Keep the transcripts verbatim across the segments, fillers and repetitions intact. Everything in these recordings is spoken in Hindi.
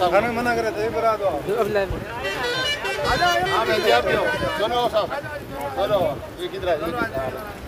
खाने मना करे थे बरा दो हां मैं आप हो दोनों साहब चलो ये किधर है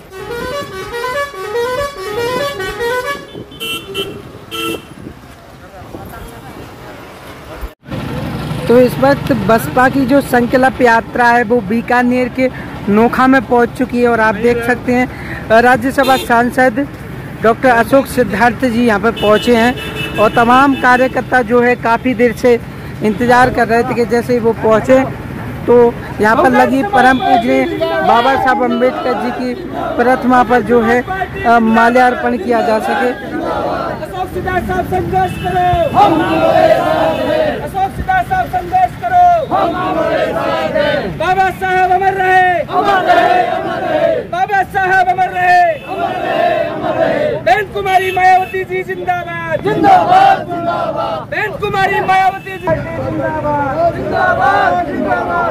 तो इस वक्त बसपा की जो संकल्प यात्रा है वो बीकानेर के नोखा में पहुंच चुकी है और आप देख सकते हैं राज्यसभा सांसद डॉक्टर अशोक सिद्धार्थ जी यहां पर पहुंचे हैं और तमाम कार्यकर्ता जो है काफ़ी देर से इंतज़ार कर रहे थे कि जैसे ही वो पहुंचे तो यहाँ पर लगी परम पूज्य बाबा साहब अम्बेडकर जी की प्रतिमा पर जो है माल्यार्पण किया जा सके। अशोक सिद्धार्थ साहब संघर्ष करो, हम अशोक सिद्धार्थ साहब संघर्ष करो, हम बाबा साहब अमर रहे, अमर रहे, अमर रहे, बाबा साहब अमर रहे, अमर रहे, अमर रहे। बहन कुमारी मायावती जी जिंदाबाद, जिंदाबाद, जिंदाबाद। बहन कुमारी मायावती जी जिंदाबाद, जिंदाबाद, जिंदाबाद।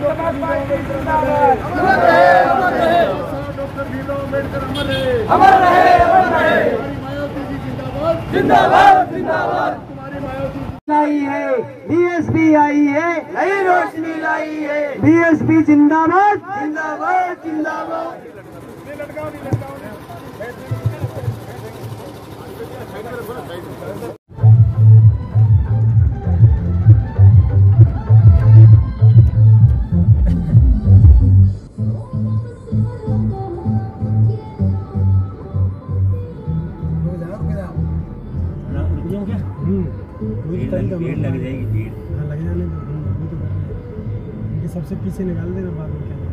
अमर रहे, अमर रहे, डॉक्टर भीमराव अम्बेडकर अमर रहे, अमर रहे, अमर रहे। जिंदाबाद, जिंदाबाद। तुम्हारी मायावती लाई है, बीएसपी आई है, नई रोशनी लाई है, बीएसपी जिंदाबाद, जिंदाबाद, जिंदाबाद। भीड़ लग जाएगी, भीड़ हाँ लग जाने दो, सबसे पीछे निकाल देना बाद में।